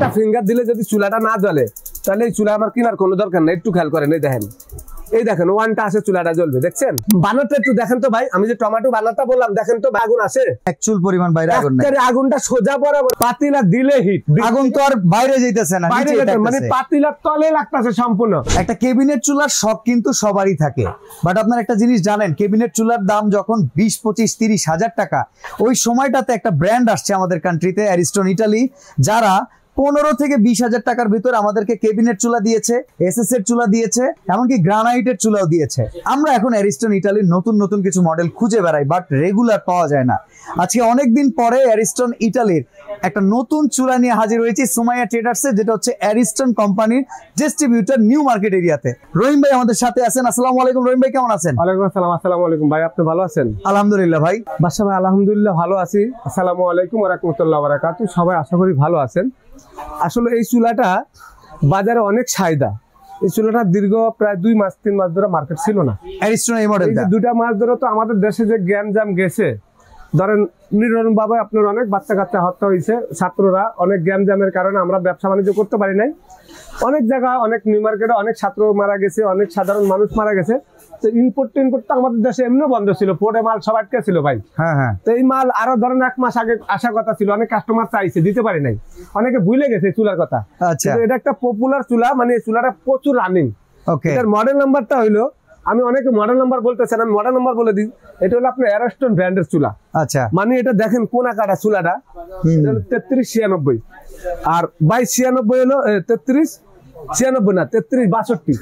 Finger দিলে যদি চুলাটা না জ্বলে তাহলে এই চুলা আমার কেনার কোনো দরকার নেই। একটু খেয়াল করেন, এই দেখেন, এই দেখেন ওয়ানটা আছে, চুলাটা জ্বলবে, দেখছেন? বানারটা একটু দেখেন তো ভাই, আমি যে টমেটো বানারটা বললাম, দেখেন তো আগুন আছে, অ্যাকচুয়াল পরিমাণ বাইরে আগুন নাই, আগুনটা সোজা বরাবর, পাতিলা দিলে হিট, আগুন তো আর বাইরে যাইতেছে না, বাইরে মানে পাতিলার তলে লাগতেছে সম্পূর্ণ। একটা কেবিনেট চুলার শখ কিন্তু সবারই থাকে, বাট আপনার একটা জিনিস জানেন, কেবিনেট চুলার দাম যখন 20, 25, 30 হাজার টাকা, ওই সময়টাতে একটা ব্র্যান্ড আসছে আমাদের কান্ট্রিতে, অ্যারিস্টন ইটালি, যারা 15 থেকে 20 হাজার টাকার ভিতর আমাদেরকে কেবিনেট চুলা দিয়েছে, এসএস এর চুলা দিয়েছে, এমনকি গ্রানাইটের চুলাও দিয়েছে। আমরা এখন অ্যারিস্টন ইটালির নতুন নতুন কিছু মডেল খুঁজে বেড়াই, বাট রেগুলার পাওয়া যায় না। আজকে অনেকদিন পরে অ্যারিস্টন ইটালির একটা নতুন চুলা নিয়ে হাজির হয়েছি সুমাইয়া ট্রেডার্সে, যেটা হচ্ছে অ্যারিস্টন কোম্পানির ডিস্ট্রিবিউটর নিউ মার্কেট এরিয়াতে। রহিম ভাই আমাদের সাথে আছেন। আসসালামু আলাইকুম রহিম ভাই, কেমন আছেন? ওয়ালাইকুম আসসালাম। আসসালামু আলাইকুম ভাই, আপনি ভালো আছেন? আলহামদুলিল্লাহ ভাই। বাদশা ভাই আলহামদুলিল্লাহ ভালো আছি। আসসালামু আলাইকুম ওয়া রাহমাতুল্লাহি ওয়া বারাকাতুহু। সবাই আশা করি ভালো আছেন। আসলে এই চুলাটা বাজারে অনেক চাহিদা। এই চুলাটা দীর্ঘ প্রায় 2 মাস 3 মাস ধরে মার্কেট ছিল না। অ্যারিস্টন এই মডেলটা 2টা মাস ধরে তো আমাদের দেশে যে গ্যাঞ্জাম গেছে, ধরেন নিরন বাবা আপনার অনেক বাচ্চা কাচ্চা হত্যা হয়েছে, ছাত্ররা অনেক গ্যাঞ্জামের কারণে আমরা ব্যবসা বাণিজ্য করতে পারি নাই। অনেক জায়গায় অনেক নিউ মার্কেটে অনেক ছাত্র মারা গেছে, অনেক সাধারণ মানুষ মারা গেছে। তো ইম্পোর্ট তো আমাদের দেশে এমনিও বন্ধ ছিল, পোর্টে মাল সব আটকে ছিল ভাই। হ্যাঁ। তো এই মাল আরো ধরেন 1 মাস আগে আসার কথা ছিল, অনেক কাস্টমার চাইছে, দিতে পারি নাই, অনেকে ভুলে গেছে চুলার কথা। আচ্ছা, এটা একটা পপুলার চুলা, মানে এই চুলাটা প্রচুর রানিং। ওকে, এটার মডেল নাম্বারটা হইলো, আমি অনেকে মডেল নাম্বার বলতেছেন, আমি মডেল নাম্বার বলে দিই। এটা হলো আপনার অ্যারিস্টন ব্র্যান্ডের চুলা। আচ্ছা, মানে এটা দেখেন কোনা কাটা চুলাটা, 3396, আর 2296 হলো 3396 না 3362,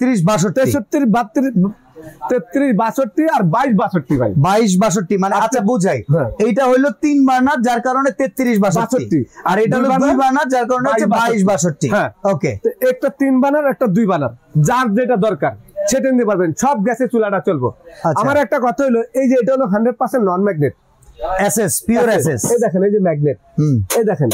3362 আর 2262 ভাই, 2262 মানে আচ্ছা বুঝাই, এইটা হইলো 3 বার্নার যার কারণে 3362, আর এটা হলো 2 বার্নার যার কারণে হচ্ছে 2262। হ্যাঁ, ওকে। একটা 3 বার্নার একটা 2 বার্নার, যার যেটা দরকার সেটা নিতে পারবেন, সব গ্যাসে চুলাটা চলবো। আমার একটা কথা হলো, এই যে এটা হলো 100% non magnet, SS, pure SS. এই দেখেন, এই যে ম্যাগনেট, এই দেখেন,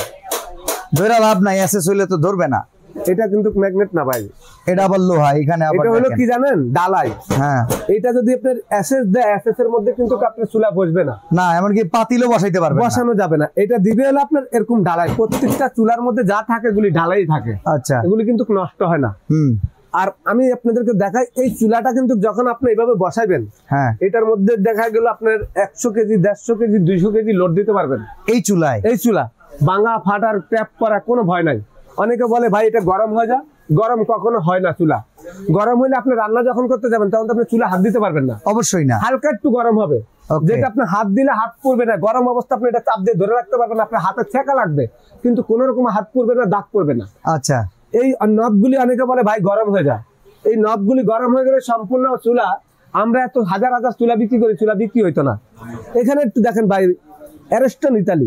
ধরে লাভ নাই, এসএস হইলে তো ধরবে না। এটা কিন্তু ম্যাগনেট না ভাই, এটা আবার লোহা। এখানে আবার এটা হলো কি জানেন, ডালাই। হ্যাঁ, এটা যদি আপনার এসএস দেয়, এসএস এর মধ্যে কিন্তু আপনার চুলা বসবে না, না এমনকি পাতিলও বসাইতে পারবে না, বসানো যাবে না। এটা দিবে হলো আপনার এরকম ডালাই, প্রত্যেকটা চুলার মধ্যে যা থাকে এগুলি ডালাই থাকে। আচ্ছা, এগুলি কিন্তু নষ্ট হয় না। আর আমি আপনাদেরকে দেখাই, এই চুলাটা কিন্তু যখন আপনি এইভাবে বসাইবেন, হ্যাঁ, এটার মধ্যে দেখা গেল আপনার 100 কেজি 150 কেজি 200 কেজি লোড দিতে পারবেন এই চুলায়। এই চুলা ভাঙা ফাটার ট্যাপ করা কোনো ভয় নাই। অনেকে বলে ভাই এটা গরম হয়ে যায়, গরম কখনো হয় না। চুলা গরম হইলে আপনি রান্না যখন করতে যাবেন তখন তো আপনি চুলা হাত দিতে পারবেন না, অবশ্যই না, হালকা একটু গরম হবে, যেটা আপনি হাত দিলে হাত পড়বে না, গরম অবস্থা আপনি এটা চাপ দিয়ে ধরে রাখতে পারবেন, আপনার হাতে ছেঁকা লাগবে কিন্তু কোন রকম হাত পড়বে না, দাগ পড়বে না। আচ্ছা, এই নবগুলি অনেকে বলে ভাই গরম হয়ে যায়, এই নবগুলি গরম হয়ে গেলে সম্পূর্ণ চুলা, আমরা এত হাজার হাজার চুলা বিক্রি করি, চুলা বিক্রি হইতো না। এখানে একটু দেখেন ভাই, অ্যারিস্টন ইতালি,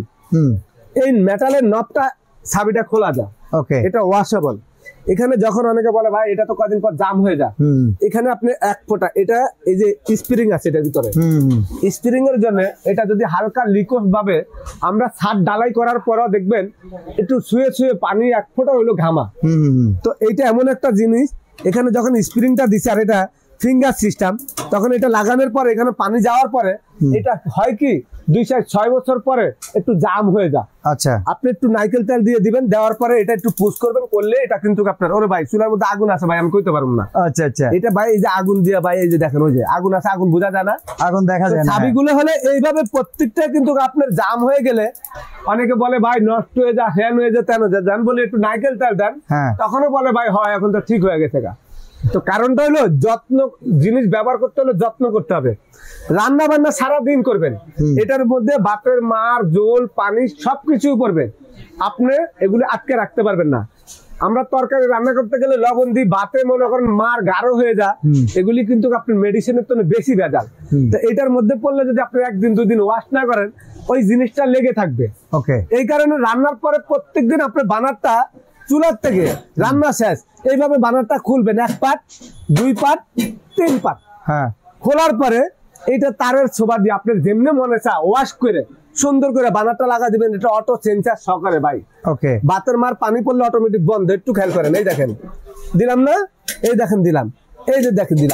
এই মেটালের নবটা চাবিটা খোলা যায়, ওকে, এটা ওয়াশেবল। এখানে যখন অনেকে বলে ভাই এটা তো কদিন পর জাম হয়ে যায়, এখানে আপনি 1 ফোঁটা, এটা এই যে স্প্রিং আছে এটার ভিতরে, স্প্রিং এর জন্য এটা যদি হালকা লিকুইড ভাবে আমরা ছাদ ডালাই করার পরও দেখবেন একটু শুয়ে শুয়ে পানি 1 ফোঁটা হইলো ঘামা। তো এইটা এমন একটা জিনিস, এখানে যখন স্প্রিংটা দিচ্ছে আর এটা ফিঙ্গার সিস্টেম, তখন এটা লাগানোর পরে এখানে পানি যাওয়ার পরে এটা হয় কি 2-6 বছর পরে একটু জাম হয়ে যায়। আচ্ছা, আপনি একটু নারকেল তেল দিয়ে দিবেন, দেওয়ার পরে এটা একটু পুশ করবেন, করলে এটা কিন্তু আপনার, ওরে ভাই চুলার মধ্যে আগুন আছে ভাই, আমি কইতে পারবো না। আচ্ছা আচ্ছা, এটা ভাই এই যে আগুন দিয়ে ভাই, এই যে দেখেন ওই যে আগুন আছে, আগুন বোঝা যায় না, আগুন দেখা যায় না। চাবিগুলো হলে এইভাবে প্রত্যেকটা কিন্তু আপনার জাম হয়ে গেলে, অনেকে বলে ভাই নষ্ট হয়ে যায়, হ্যান হয়ে যায়, তেন যায়, দেন বলে একটু নারকেল তেল দেন, তখনও বলে ভাই হয় এখন তো ঠিক হয়ে গেছে গা। তো কারণটা হলো যত্ন, জিনিস ব্যবহার করতে হলে যত্ন করতে হবে। রান্না বান্না সারাদিন করবেন, এটার মধ্যে ভাতের মার, জল, পানি সবকিছু পড়বে, আপনি এগুলি আটকে রাখতে পারবেন না। আমরা তরকারি রান্না করতে গেলে লবণ দিই, ভাতে মনে করেন মার গাঢ় হয়ে যায়, এগুলি কিন্তু আপনার মেডিসিনের জন্য বেশি ভেজাল। তো এটার মধ্যে পড়লে যদি আপনি 1 দিন 2 দিন ওয়াশ না করেন, ওই জিনিসটা লেগে থাকবে। ওকে, এই কারণে রান্নার পরে প্রত্যেকদিন আপনার বানারটা চুলার থেকে রান্না শেষ এইভাবে বানারটা খুলবেন, 1 পাট 2 পাট 3 পাট, হ্যাঁ, খোলার পরে এইটা তারের ছোবা দিয়ে আপনার যেমনি মনে চা ওয়াশ করে সুন্দর করে বানারটা লাগা দিবেন। এটা অটো সেন্সার সহকারে ভাই, ওকে, বাতের মার পানি পড়লে অটোমেটিক বন্ধ। একটু খেয়াল করেন, এই দেখেন দিলাম না, এই দেখেন দিলাম, এই যে দেখেন দিলাম,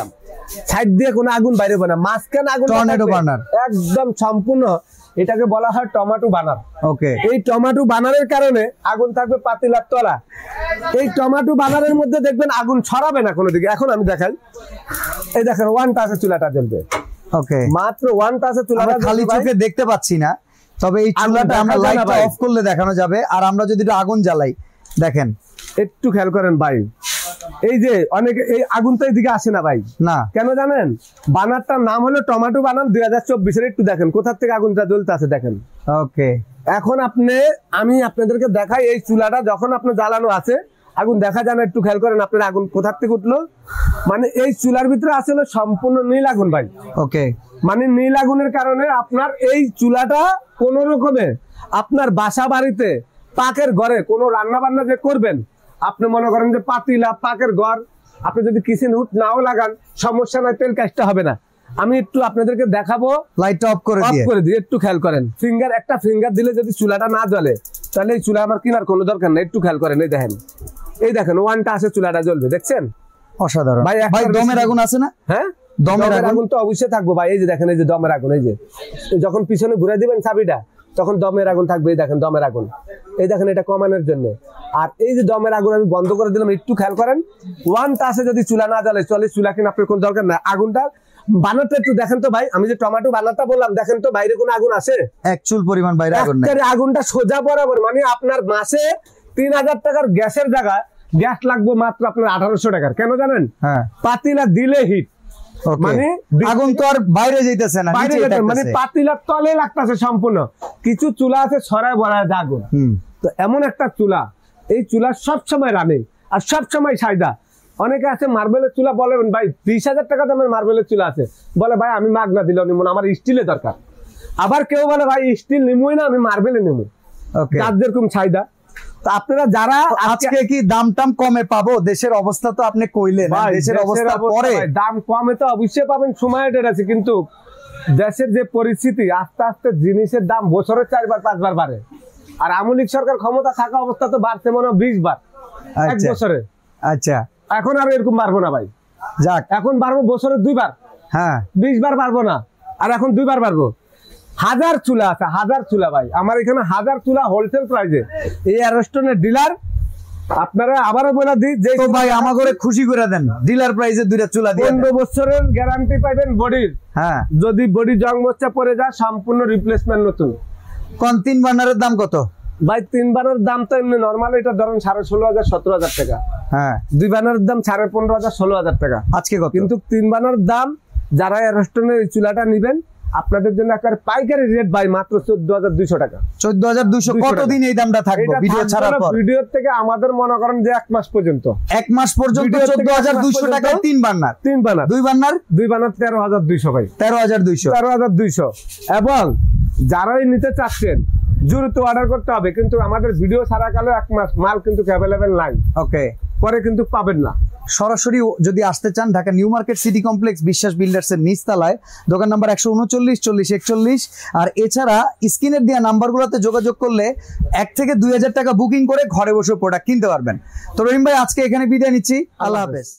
সাইড দিয়ে কোনো আগুন বাইরে হবে না, মাঝখানে আগুন, টর্নেডো বার্নার একদম সম্পূর্ণ। এটাকে বলা হয় টমেটো বার্নার। ওকে, এই টমেটো বার্নারের কারণে আগুন থাকবে পাতিলার তলা। এই টমেটো বার্নারের মধ্যে দেখবেন আগুন ছড়াবে না কোনো দিকে। এখন আমি দেখাই, এই দেখেন 1 টাচে চুলাটা জ্বলবে। ওকে, মাত্র 1 টাচে চুলাটা খালি চোখে দেখতে পাচ্ছি না, তবে এই চুলাটা আমরা লাইটটা অফ করলে দেখানো যাবে। আর আমরা যদি আগুন জ্বালাই, দেখেন একটু খেয়াল করেন ভাই, এই যে অনেকে এই আগুন তো এইদিকে আসে না ভাই, না কেন জানেন? বানারটার নাম হলো টমেটো বানার 2024-এর। একটু দেখেন কোথা থেকে আগুনটা জ্বলতে আছে, দেখেন। ওকে, এখন আমি আপনাদেরকে দেখাই, এই চুলাটা যখন আপনি জ্বালানো আছে আগুন দেখা যায় না, একটু খেয়াল করেন আপনার আগুন কোথা থেকে উঠলো। মানে এই চুলার ভিতরে আসলে সম্পূর্ণ নীল আগুন ভাই। ওকে, মানে নীল আগুনের কারণে আপনার এই চুলাটা কোন রকমে আপনার বাসা বাড়িতে পাকের ঘরে কোনো রান্না বান্না যে করবেন, আপনি মনে করেন যে পাতিলা পাকের ঘর, আপনি যদি কিচেন হুড নাও লাগান সমস্যা নাই, তেল কাজটা হবে না। আমি একটু আপনাদেরকে দেখাবো, লাইটটা অফ করে দিয়ে একটু খেয়াল করেন। একটা ফিঙ্গার দিলে যদি চুলাটা না জ্বলে, তাহলে এই চুলা আমার কেনার কোনো দরকার নেই। একটু খেয়াল করেন, এই দেখেন 1 টাচে চুলাটা জ্বলবে, দেখছেন? অসাধারণ ভাই। দমের আগুন আছে না? হ্যাঁ, দমের আগুন তো অবশ্যই থাকবো ভাই। এই যে দেখেন, এই যে দমের আগুন, এই যে যখন পিছনে ঘুরে দিবেন চাবিটা, তখন দমের আগুন থাকবে। এই দেখেন দমের আগুন, এই দেখেন এটা কমানোর জন্য। আর এই যে দমের আগুন আমি বন্ধ করে দিলাম, একটু খেয়াল করেন। 1 টাচে যদি চুলা না জ্বলে, চুলা কিনা আপনার কোনো দরকার নাই। আগুনটা বানারটা একটু দেখেন তো ভাই, আমি যে টমেটো বানারটা বললাম, দেখেন তো বাইরে কোনো আগুন আছে? এক চুল পরিমাণ বাইরে আগুন নাই। আগুনটা সোজা বরাবর। মানে আপনার মাসে 3000 টাকার গ্যাসের জায়গায় গ্যাস লাগবে মাত্র আপনার 1800 টাকার। কেন জানেন? পাতিলা দিলে হিট, মানে আগুন তো আর বাইরে যাইতেছে না, মানে পাতিলার তলে লাগতেছে সম্পূর্ণ। কিছু চুলা আছে ছড়ায় বড়ায় আগুন। তো এমন একটা চুলা, এই চুলা সবসময় রানিং আর সবসময় চাহিদা। অনেকে আছে মার্বেলের চুলা, বলে ভাই 20,000 টাকা দামের মার্বেলের চুলা আছে, বলে ভাই আমি মাগনা দিলেও নিব না, আমার স্টিলের দরকার। আবার কেউ বলে ভাই স্টিল নিবই না, আমি মার্বেলে নিব। যার যেরকম চাহিদা। তো আপনারা যারা আজকে কি দাম টাম কমে পাবো? দেশের অবস্থা তো আপনি কইলেন, দেশের অবস্থা পরে দাম কমে তো অবশ্যই পাবেন, সময় আছে, কিন্তু দেশের যে পরিস্থিতি, আস্তে আস্তে জিনিসের দাম বছরে 4বার 5বার বাড়ে। আর আওয়ামী লীগ সরকার ক্ষমতা থাকা অবস্থা তো বাড়ছে মনে হয় 20 বার এক বছরে। আচ্ছা, এখন আর এরকম বাড়বো না ভাই। যাক, এখন বাড়বো বছরে 2 বার। হ্যাঁ, 20 বার বাড়বো না, আর এখন 2 বার বাড়বো। 1000 চুলা আছে, 1000 চুলা ভাই আমার এখানে, 1000 চুলা হোলসেল প্রাইসে। এই অ্যারস্টনের ডিলার, আপনারা আবারও বলে দিই যে ভাই আমার করে খুশি করে দেন, ডিলার প্রাইসে 2টা চুলা দিয়ে 15 বছরের গ্যারান্টি পাবেন বডির। হ্যাঁ, যদি বডি জং মরচা পড়ে যায় সম্পূর্ণ রিপ্লেসমেন্ট নতুন। কোন 3 বার্নারের দাম কত ভাই? 3 বার্নারের দাম তো এমনি নরমাল, এটা ধরেন 16,500 17,000 টাকা। হ্যাঁ, 2 বার্নারের দাম 15,500 16,000 টাকা আজকে কত? কিন্তু 3 বার্নারের দাম, যারা অ্যারস্টনের চুলাটা নেবেন আপনাদের জন্য একটা পাইকারি রেট ভাই মাত্র 14,200 টাকা। 14,200। কতদিন এই দামটা থাকবে ভিডিও ছাড়ার পর? ভিডিও থেকে আমাদের মনে করেন যে 1 মাস পর্যন্ত। 1 মাস পর্যন্ত 14,200 টাকায় 3 বার্নার। 3 বার্নার, 2 বার্নার 13,200 ভাই। 13,200। এবং যারাই নিতে চাচ্ছেন দ্রুত অর্ডার করতে হবে, কিন্তু আমাদের ভিডিও ছাড়া কালে 1 মাস মাল কিন্তু অ্যাভেলেবেল নাই। ওকে, পরে কিন্তু পাবেন না। সরাসরি যদি আসতে চান, Dhaka new market city complex Biswas builders এর নিচতলায়, দোকান নাম্বার 139 40 41। আর এছাড়া স্ক্রিনের দেওয়া নাম্বারগুলোতে যোগাযোগ করলে 1 থেকে 2,000 টাকা বুকিং করে ঘরে বসে প্রোডাক্ট কিনতে পারবেন। তো রহিম ভাই, আজকে এখানে বিদায় নিচ্ছি, আল্লাহ হাফেজ।